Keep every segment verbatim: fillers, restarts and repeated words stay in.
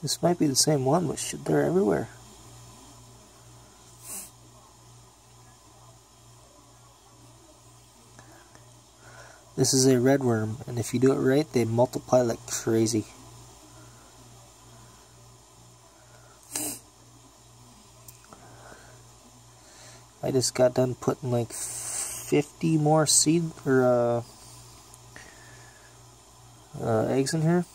This might be the same one, but shit, they're everywhere. This is a red worm, and if you do it right, they multiply like crazy. I just got done putting like fifty more seed or uh, uh, eggs in here.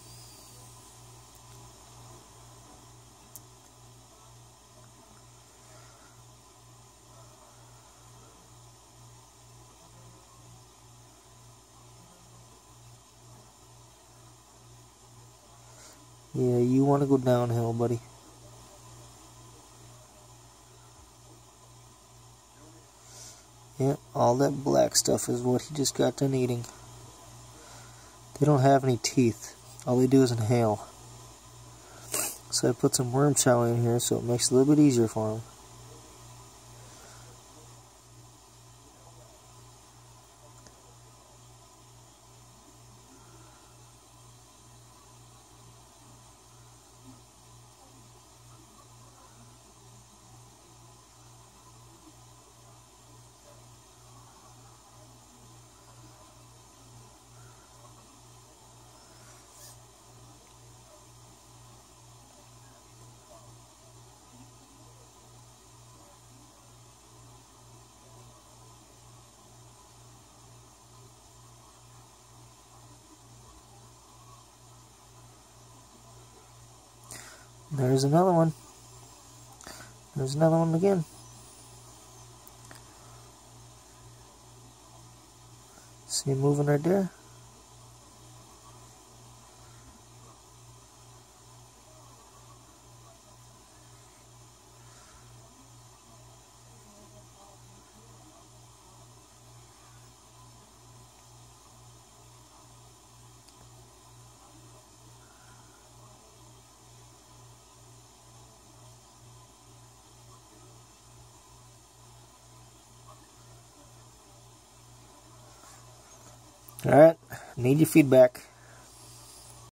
Yeah, you want to go downhill, buddy. Yeah, all that black stuff is what he just got done eating. They don't have any teeth. All they do is inhale. So I put some worm chow in here so it makes it a little bit easier for him. There's another one. There's another one again. See him moving right there? Alright, need your feedback.